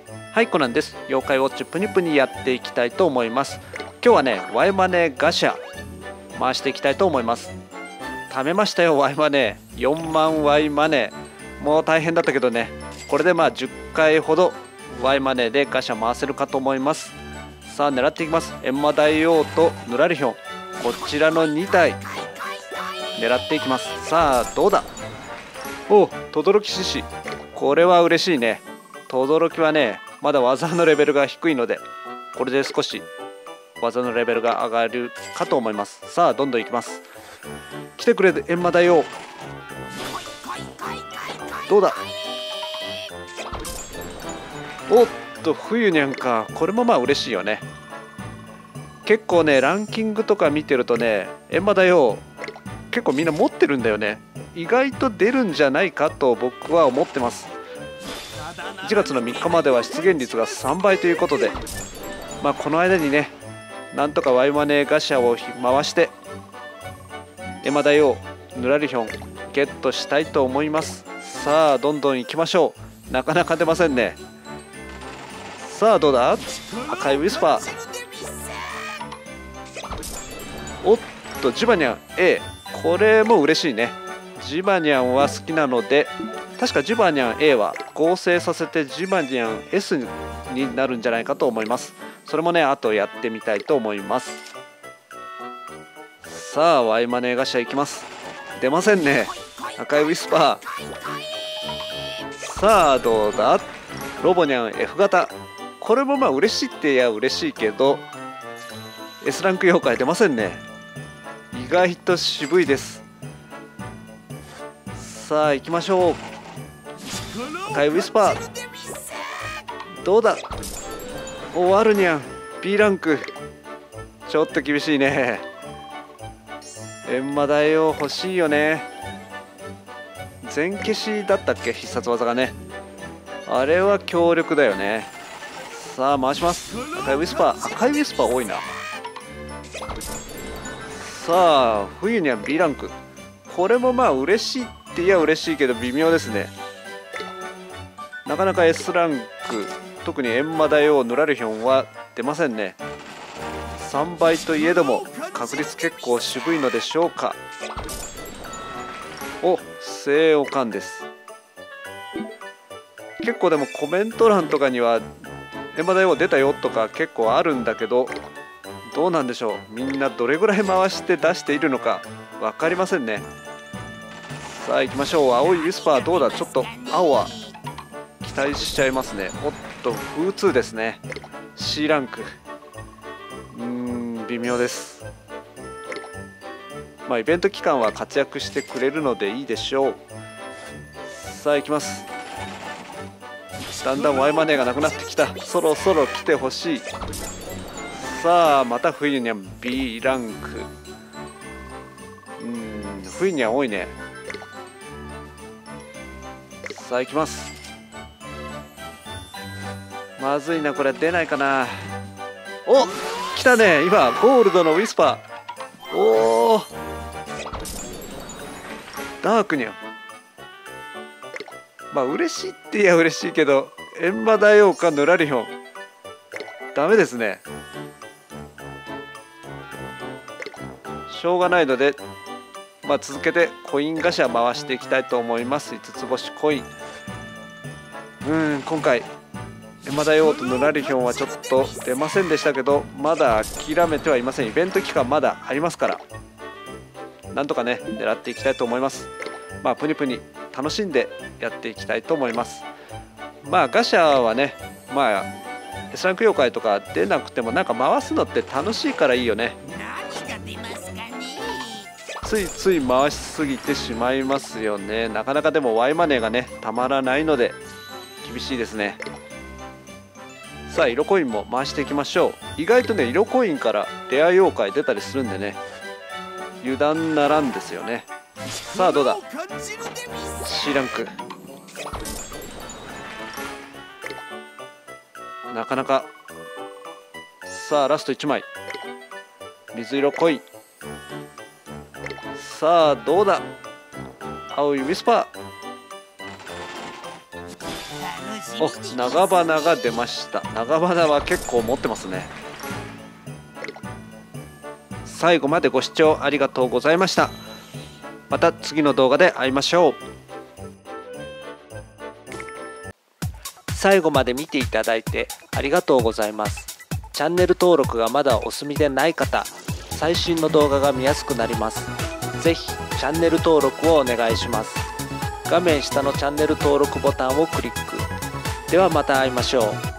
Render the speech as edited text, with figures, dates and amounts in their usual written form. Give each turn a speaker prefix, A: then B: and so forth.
A: はい、コナンです。妖怪ウォッチプニプニやっていきたいと思います。今日はね、ワイマネガシャ回していきたいと思います。貯めましたよ、ワイマネ。4万ワイマネ。もう大変だったけどね、これで10回ほどワイマネでガシャ回せるかと思います。さあ、狙っていきます。エンマ大王とヌラリヒョン。こちらの2体。狙っていきます。さあ、どうだ。お、轟獅子。これは嬉しいね。轟はね、まだ技のレベルが低いので、これで少し技のレベルが上がるかと思います。さあ、どんどんいきます。来てくれ、エンマ大王。どうだ。おっと、冬にゃんか。これも嬉しいよね。結構ね、ランキングとか見てるとね、エンマ大王結構みんな持ってるんだよね。意外と出るんじゃないかと僕は思ってます。1月の3日までは出現率が3倍ということで、この間にね、なんとかワイマネガシャを回してエマ大王、ヌラリヒョンゲットしたいと思います。さあ、どんどん行きましょう。なかなか出ませんね。さあ、どうだ。赤いウィスパー。おっと、ジバニャン A。 これも嬉しいね。ジバニャンは好きなので、確かジバニャン A は合成させてジバニャン S になるんじゃないかと思います。それもね、あとやってみたいと思います。さあ、ワイマネガシャいきます。出ませんね、赤いウィスパー。さあ、どうだ。ロボニャン F 型。これも嬉しいっていや嬉しいけど S ランク妖怪出ませんね。意外と渋いです。さあ、行きましょう。赤いウィスパー。どうだ。お、ワルニャン B ランク。ちょっと厳しいね。エンマ大王欲しいよね。全消しだったっけ、必殺技がね。あれは強力だよね。さあ、回します。赤いウィスパー。赤いウィスパー多いな。さあ、冬には B ランク。これも嬉しいっていや嬉しいけど微妙ですね。なかなか S ランク、特にエンマ大王、ヌラリヒョンは出ませんね。3倍といえども確率結構渋いのでしょうか。お、聖オカンです。結構でもコメント欄とかにはエンマ大王出たよとか結構あるんだけど、どうなんでしょう。みんなどれぐらい回して出しているのか分かりませんね。さあ、行きましょう。青いウィスパー。どうだ。ちょっと青は期待しちゃいますね。おっと、風2ですね。 C ランク。微妙です。イベント期間は活躍してくれるのでいいでしょう。さあ、行きます。だんだんワイマネーがなくなってきた。そろそろ来てほしい。さあ、また冬にゃん B ランク。冬にゃん多いね。さあ、行きます。まずいな、これ出ないかな。お、来たね。今ゴールドのウィスパー。おお、ダークニャン。嬉しいっていや嬉しいけど、エンマ大王かヌラリヒョンダメですね。しょうがないので、続けてコインガシャ回していきたいと思います。5つ星コイン。今回エンマ大王とヌラリヒョンはちょっと出ませんでしたけど、まだ諦めてはいません。イベント期間まだありますから、なんとかね狙っていきたいと思います。プニプニ楽しんでやっていきたいと思います。ガシャはね、S ランク妖怪とか出なくても回すのって楽しいからいいよね。ついつい回しすぎてしまいますよね。なかなかでもワイマネーがねたまらないので厳しいですね。さあ、色コインも回していきましょう。意外とね、色コインからレア妖怪出たりするんでね、油断ならんですよね。さあ、どうだ。 C ランク。なかなか。さあ、ラスト1枚水色コイン。さあ、どうだ。青いウィスパー。 お、長花が出ました。長花は結構持ってますね。最後までご視聴ありがとうございました。また次の動画で会いましょう。最後まで見ていただいてありがとうございます。チャンネル登録がまだお済みでない方、最新の動画が見やすくなります。ぜひチャンネル登録をお願いします。画面下のチャンネル登録ボタンをクリック。ではまた会いましょう。